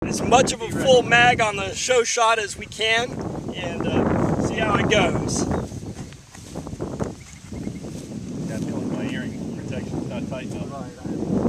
as much of a full mag on the Chauchat as we can and see how it goes. Yeah, I feel like my earring protection is not tight enough.